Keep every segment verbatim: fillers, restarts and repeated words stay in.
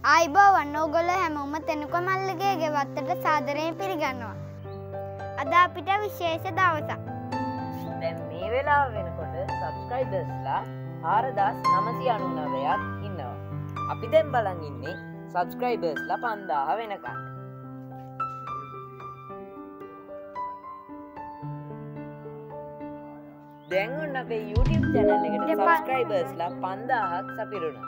ආයිබෝවන් ඕගොල්ලෝ හැමෝම තෙනුක මල්ලිගේ ගෙවත්තට සාදරයෙන් පිළිගන්නවා. අද අපිට විශේෂ දවසක්. දැන් මේ වෙලාව වෙනකොට සබ්ස්ක්‍රයිබර්ස්ලා හාරදාස් නමසිය අනූනවයක් ඉන්නවා. අපි දැන් බලන් ඉන්නේ සබ්ස්ක්‍රයිබර්ස්ලා පන්දාහ වෙනකන්. දැන් ඔන්න අපේ YouTube channel එකට සබ්ස්ක්‍රයිබර්ස්ලා පන්දාහක් සපිරුණා.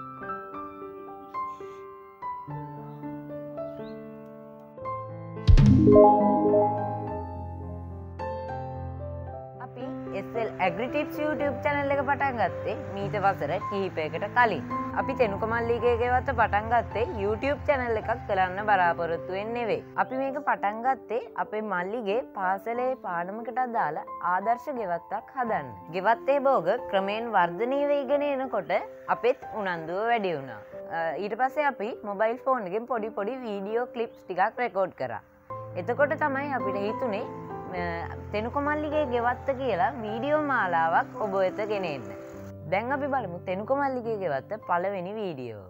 අපි S L Agri-Tips YouTube channel එක පටන් ගත්තේ මීට වසර කිහිපයකට කලින්. අපි තෙනුක මල්ලිගේ ගෙවත්ත පටන් ගත්තේ YouTube channel එකක් කරන්න බලාපොරොත්තු වෙන්නේ නෙවෙයි. අපි මේක පටන් ගත්තේ අපේ මල්ලිගේ පාසලේ පාඩමකට අදාළ ආදර්ශ ගෙවත්තක් හදන්න. ගෙවත්තේ භෝග ක්‍රමයෙන් වර්ධනය වෙගෙන එනකොට අපෙත් උනන්දුව වැඩි වුණා. ඊට පස්සේ අපි මොබයිල් ෆෝන් එකෙන් පොඩි පොඩි වීඩියෝ ක්ලිප්ස් ටිකක් රෙකෝඩ් කරා. එතකොට තමයි අපිට හිතුනේ තෙනුක මල්ලිගේ ගෙවත්ත කියලා වීඩියෝ මාලාවක් ඔබ වෙත ගෙනෙන්න. දැන් අපි බලමු තෙනුක මල්ලිගේ ගෙවත්ත පළවෙනි වීඩියෝව.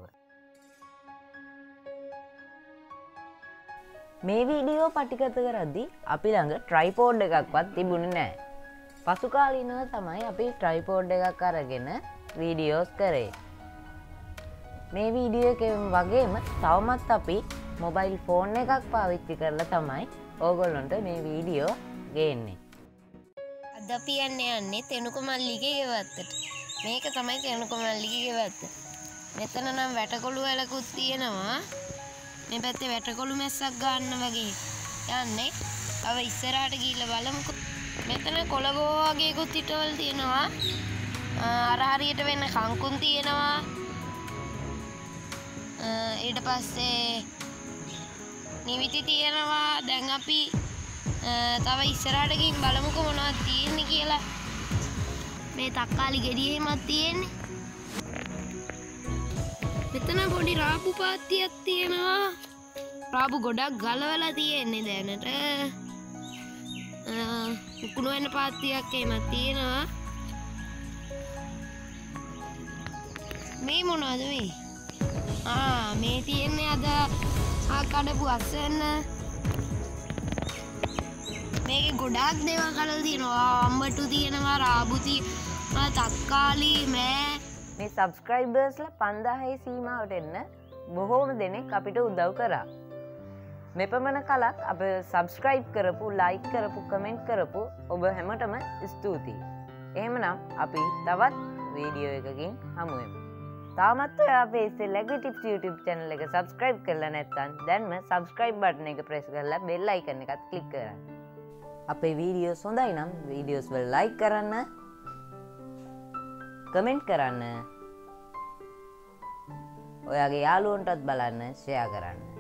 මේ වීඩියෝ පටිගත කරද්දී අපි ළඟ ට්‍රයිපෝඩ් එකක්වත් තිබුණේ නැහැ. පසු කාලීනව තමයි අපි ට්‍රයිපෝඩ් එකක් අරගෙන වීඩියෝස් කරේ. මේ වීඩියෝ එකෙන් වගේම තවමත් අපි මොබයිල් ෆෝන් එකක් පාවිච්චි කරලා තමයි ඕගොල්ලොන්ට මේ වීඩියෝ ගේන්නේ. අද අපි යන්නේ යන්නේ තෙනුක මල්ලිගේ ගෙවත්තට. මේක තමයි තෙනුක මල්ලිගේ ගෙවත්ත. මෙතන නම් වැටකොළු වැලකුත් තියෙනවා. මේ පැත්තේ වැටකොළු මැස්සක් ගන්න වගේ යන්නේ. අව ඉස්සරහට ගිහිල්ලා බලමුකෝ. මෙතන කොළගෝ වගේකුත් හිටවල තියෙනවා. අර හරියට වෙන්න කංකුන් තියෙනවා. ඊට පස්සේ නිවිති තියෙනවා. දැන් අපි තව ඉස්සරහට ගිහින් බලමුකෝ මොනවද තියෙන්නේ කියලා. මේ තක්කාලි ගෙඩිය එහෙමත් තියෙන්නේ. මෙතන පොඩි රාබු පාත්තියක් තියෙනවා. රාබු ගොඩක් ගලවලා තියෙන්නේ දැනට. උකුණු වෙන පාත්තියක් එහෙමත් තියෙනවා. මේ මොනවද මේ? ආ මේ තියෙන්නේ අද ආ කඩපු අස්සන්න. මේකේ ගොඩාක් දේවල් කඩලා තියෙනවා. අම්බටු තියෙනවා, රාබු තියෙනවා, තක්කාලි, මෑ. මේ සබ්ස්ක්‍රයිබර්ස්ලා පන්දාහේ සීමාවට එන්න බොහෝම දෙනෙක් අපිට උදව් කරා. මෙපමණ කලක් අප සබ්ස්ක්‍රයිබ් කරපු, ලයික් කරපු, කමෙන්ට් කරපු ඔබ හැමෝටම ස්තුතියි. එහෙමනම් අපි තවත් වීඩියෝ එකකින් හමු වෙමු. තාමත් ඔයා අපේ S L Agri-Tips YouTube channel එක subscribe කරලා නැත්නම් දැන්ම subscribe button එක press කරලා bell icon එකත් click කරන්න. අපේ වීඩියෝස් හොඳයි නම් වීඩියෝස් වල like කරන්න, comment කරන්න, ඔයාගේ යාළුවන්ටත් බලන්න share කරන්න.